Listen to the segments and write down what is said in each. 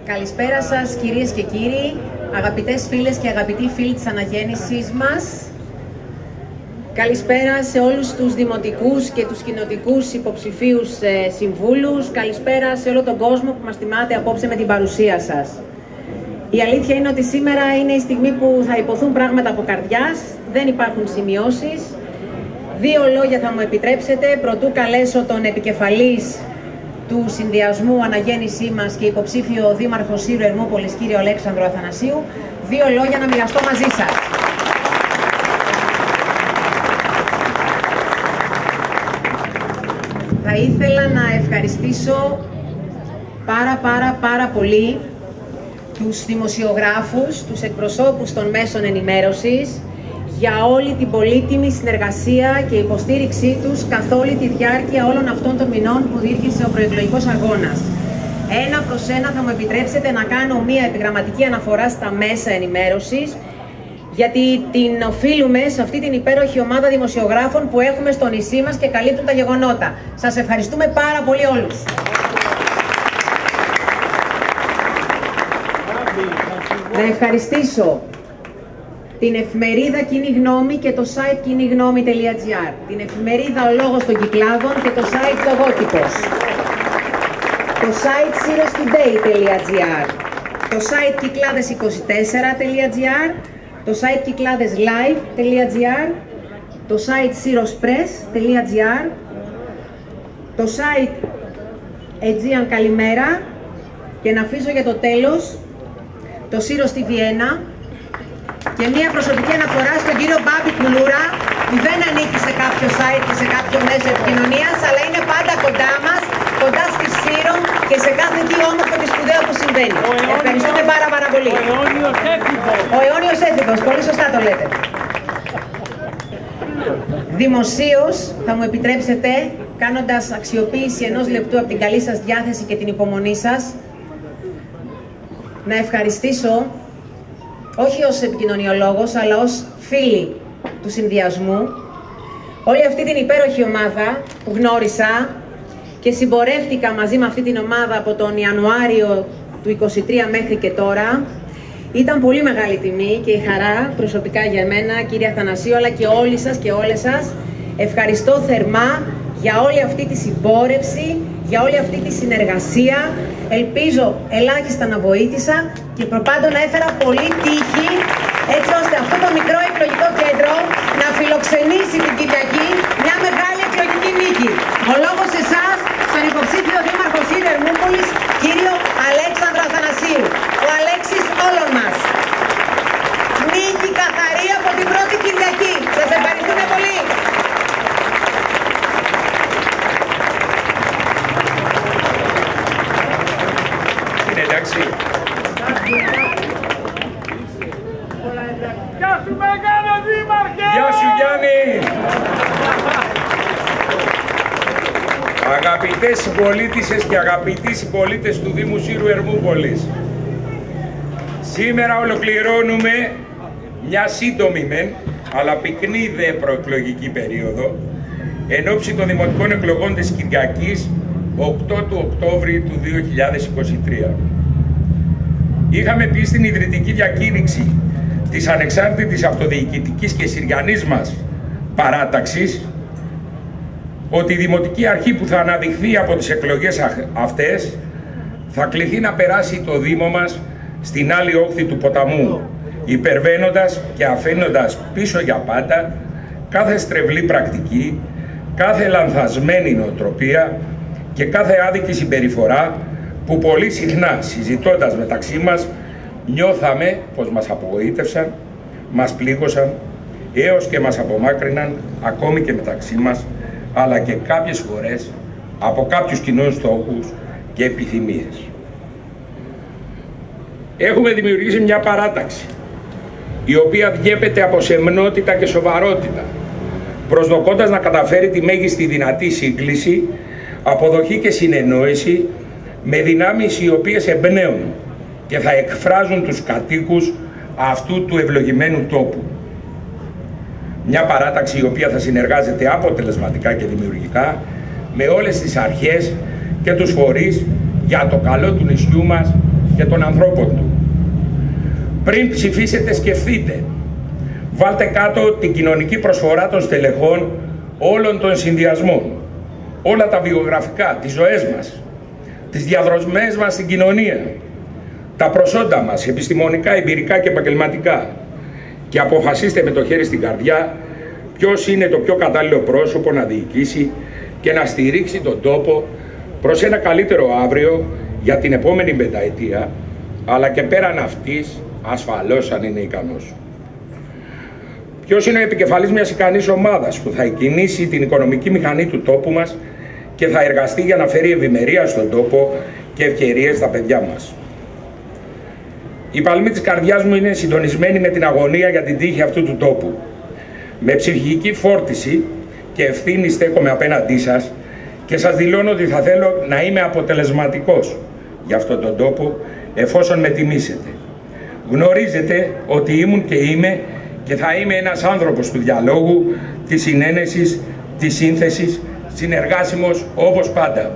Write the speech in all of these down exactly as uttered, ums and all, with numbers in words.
Καλησπέρα σας κυρίες και κύριοι, αγαπητές φίλες και αγαπητοί φίλοι της αναγέννησής μας. Καλησπέρα σε όλους τους δημοτικούς και τους κοινοτικούς υποψηφίους ε, συμβούλους. Καλησπέρα σε όλο τον κόσμο που μας τιμάτε απόψε με την παρουσία σας. Η αλήθεια είναι ότι σήμερα είναι η στιγμή που θα υποθούν πράγματα από καρδιάς, δεν υπάρχουν σημειώσεις. Δύο λόγια θα μου επιτρέψετε, προτού καλέσω τον επικεφαλής του συνδυασμού αναγέννησή μας και υποψήφιο δήμαρχο Σύρου Ερμούπολης, κύριο Αλέξανδρο Αθανασίου. Δύο λόγια να μοιραστώ μαζί σας. Θα ήθελα να ευχαριστήσω πάρα πάρα πάρα πολύ τους δημοσιογράφους, τους εκπροσώπους των μέσων ενημέρωσης για όλη την πολύτιμη συνεργασία και υποστήριξή τους καθ' όλη τη διάρκεια όλων αυτών των μηνών που διήρκησε ο προεκλογικός αγώνας. Ένα προς ένα θα μου επιτρέψετε να κάνω μία επιγραμματική αναφορά στα μέσα ενημέρωσης, γιατί την οφείλουμε σε αυτή την υπέροχη ομάδα δημοσιογράφων που έχουμε στο νησί μας και καλύπτουν τα γεγονότα. Σας ευχαριστούμε πάρα πολύ όλους. Να ευχαριστήσω την εφημερίδα Κοινή Γνώμη και το site κοινή γνώμη τελεία τζι άρ, την εφημερίδα Ο Λόγος των Κυκλάδων και το site Λογότυπος, το site σύρος τουντέι τελεία τζι άρ, το site κυκλάδες είκοσι τέσσερα τελεία τζι άρ, το site κυκλάδες live τελεία τζι άρ, το site syrospress τελεία τζι άρ, το site Aegean Καλημέρα και να αφήσω για το τέλος το Σύρος τι βι ένα και μία προσωπική αναφορά στον κύριο Μπάμπη Κουλούρα, που δεν ανήκει σε κάποιο site και σε κάποιο μέσο επικοινωνίας, αλλά είναι πάντα κοντά μας, κοντά στη Σύρο και σε κάθε τι όμορφο και σπουδαίο που συμβαίνει. Ευχαριστούμε πάρα πάρα πολύ. Ο αιώνιος έφηβος. Ο αιώνιος έφηβος, πολύ σωστά το λέτε. Δημοσίως, θα μου επιτρέψετε, κάνοντας αξιοποίηση ενός λεπτού από την καλή σας διάθεση και την υπομονή σας, να ευχαριστήσω όχι ως επικοινωνιολόγος, αλλά ως φίλη του συνδυασμού, όλη αυτή την υπέροχη ομάδα που γνώρισα και συμπορεύτηκα μαζί με αυτή την ομάδα από τον Ιανουάριο του είκοσι τρία μέχρι και τώρα. Ήταν πολύ μεγάλη τιμή και η χαρά προσωπικά για μένα, κύριε Αθανασίου, αλλά και όλοι σας και όλες σας. Ευχαριστώ θερμά για όλη αυτή τη συμπόρευση, για όλη αυτή τη συνεργασία. Ελπίζω ελάχιστα να βοήθησα και προπάντων να έφερα πολύ τύχη, έτσι ώστε αυτό το μικρό εκλογικό κέντρο να φιλοξενήσει την Κυριακή μια μεγάλη εκλογική νίκη. Ο λόγος σε εσάς, στον υποψήφιο δήμαρχο Σύρου Ερμούπολης, κύριο Αλέξανδρο Αθανασίου, ο Αλέξης όλων μας. Νίκη καθαρή από την πρώτη Κυριακή. Σας ευχαριστούμε πολύ. Εντάξει. Γεια σου μεγάλο δήμαρχε! Γεια σου Γιάννη! Αγαπητές συμπολίτησες και αγαπητοί συμπολίτες του Δήμου Σύρου Ερμούπολης, σήμερα ολοκληρώνουμε μια σύντομη μεν, αλλά πυκνή δε προεκλογική περίοδο εν ώψη των δημοτικών εκλογών της Κυριακής οκτώ του Οκτώβρη του δύο χιλιάδες είκοσι τρία. Είχαμε πει στην ιδρυτική διακήρυξη της ανεξάρτητης αυτοδιοικητικής και συριανής μας παράταξης ότι η δημοτική αρχή που θα αναδειχθεί από τις εκλογές αυτές θα κληθεί να περάσει το Δήμο μας στην άλλη όχθη του ποταμού, υπερβαίνοντας και αφήνοντας πίσω για πάντα κάθε στρεβλή πρακτική, κάθε λανθασμένη νοοτροπία και κάθε άδικη συμπεριφορά που πολύ συχνά συζητώντας μεταξύ μας νιώθαμε πως μας απογοήτευσαν, μας πλήγωσαν έως και μας απομάκρυναν ακόμη και μεταξύ μας, αλλά και κάποιες φορές από κάποιους κοινούς στόχους και επιθυμίες. Έχουμε δημιουργήσει μια παράταξη η οποία διέπεται από σεμνότητα και σοβαρότητα, προσδοκώντας να καταφέρει τη μέγιστη δυνατή σύγκληση, αποδοχή και συνεννόηση με δυνάμεις οι οποίες εμπνέουν και θα εκφράζουν τους κατοίκους αυτού του ευλογημένου τόπου. Μια παράταξη η οποία θα συνεργάζεται αποτελεσματικά και δημιουργικά με όλες τις αρχές και τους φορείς για το καλό του νησιού μας και των ανθρώπων του. Πριν ψηφίσετε, σκεφτείτε. Βάλτε κάτω την κοινωνική προσφορά των στελεχών όλων των συνδυασμών, όλα τα βιογραφικά, τις ζωές μας, τις διαδρομές μας στην κοινωνία, τα προσόντα μας, επιστημονικά, εμπειρικά και επαγγελματικά, και αποφασίστε με το χέρι στην καρδιά ποιος είναι το πιο κατάλληλο πρόσωπο να διοικήσει και να στηρίξει τον τόπο προς ένα καλύτερο αύριο για την επόμενη πενταετία, αλλά και πέραν αυτής, ασφαλώς αν είναι ικανός. Ποιος είναι ο επικεφαλής μιας ικανής ομάδας που θα κινήσει την οικονομική μηχανή του τόπου μας και θα εργαστεί για να φέρει ευημερία στον τόπο και ευκαιρίες στα παιδιά μας. Η παλμή της καρδιάς μου είναι συντονισμένη με την αγωνία για την τύχη αυτού του τόπου. Με ψυχική φόρτιση και ευθύνη στέκομαι απέναντί σας και σας δηλώνω ότι θα θέλω να είμαι αποτελεσματικός για αυτόν τον τόπο εφόσον με τιμήσετε. Γνωρίζετε ότι ήμουν και είμαι και θα είμαι ένας άνθρωπος του διαλόγου, της συνένεσης, της σύνθεσης, συνεργάσιμος όπως πάντα.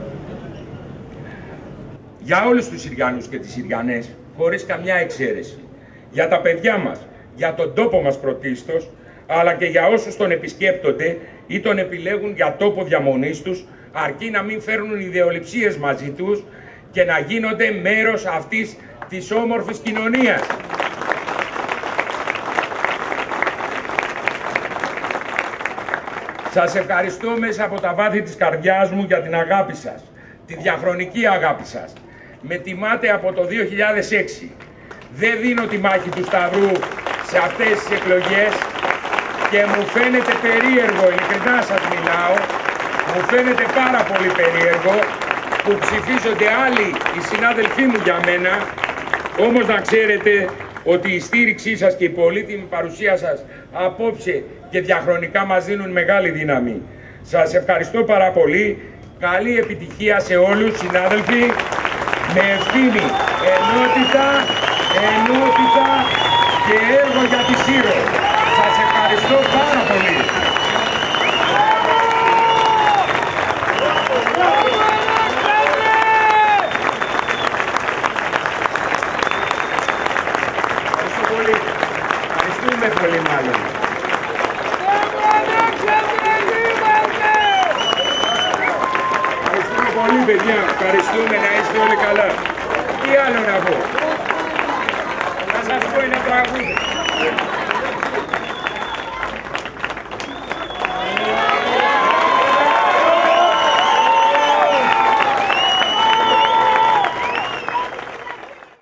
Για όλους τους Συριανούς και τις Συριανές, χωρίς καμιά εξαίρεση. Για τα παιδιά μας, για τον τόπο μας πρωτίστως, αλλά και για όσους τον επισκέπτονται ή τον επιλέγουν για τόπο διαμονής τους, αρκεί να μην φέρνουν ιδεολειψίες μαζί τους και να γίνονται μέρος αυτής της όμορφης κοινωνίας. Σας ευχαριστώ μέσα από τα βάθη της καρδιάς μου για την αγάπη σας, τη διαχρονική αγάπη σας. Με τιμάτε από το δύο χιλιάδες έξι. Δεν δίνω τη μάχη του Σταυρού σε αυτές τις εκλογές και μου φαίνεται περίεργο, ειλικρινά σας μιλάω, μου φαίνεται πάρα πολύ περίεργο που ψηφίζονται άλλοι οι συνάδελφοί μου για μένα, όμως να ξέρετε ότι η στήριξή σας και η πολύτιμη παρουσία σας απόψε και διαχρονικά μας δίνουν μεγάλη δύναμη. Σας ευχαριστώ πάρα πολύ. Καλή επιτυχία σε όλους, συνάδελφοι, με ευθύνη, ενότητα, ενότητα και έργο για τη Σύρο. Σας ευχαριστώ πάρα πολύ. Ευχαριστώ πολύ. Ευχαριστούμε πολύ μάλλον. Ευχαριστούμε πολύ παιδιά. Ευχαριστούμε, να είστε όλοι καλά. Τι άλλο να πω. Να σας πω ένα τραγούδι.